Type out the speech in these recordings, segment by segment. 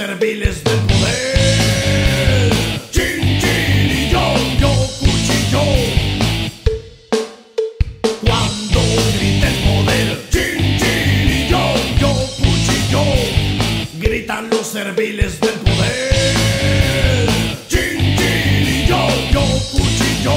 serviles del poder. Chin, chin y yo, cuchillo. Cuando grita el poder, chin, chin y yo, cuchillo. Gritan los serviles del poder. Chin, chin y yo, cuchillo.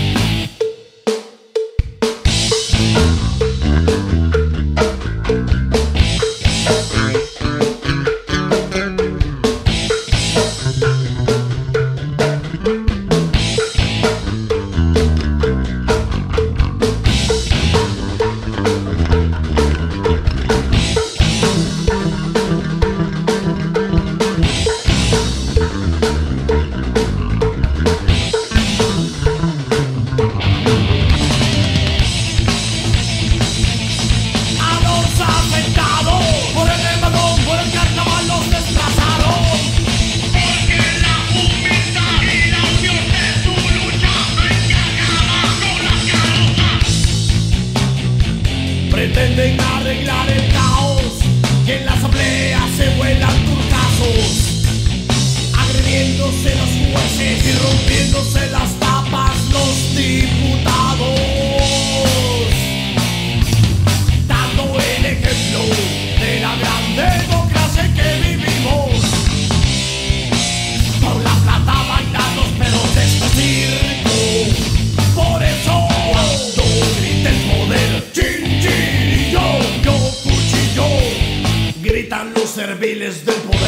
Pretenden arreglar el caos y en la asamblea se vuelan turcazos, agrediéndose los jueces y rompiéndose las tapas los diputados, dando el ejemplo de la gran democracia en que vivimos. Por la plata bailan los perros de este circo. Por eso cuando grita el poder, chin, chin y yo, cuchillo, gritan los serviles del poder.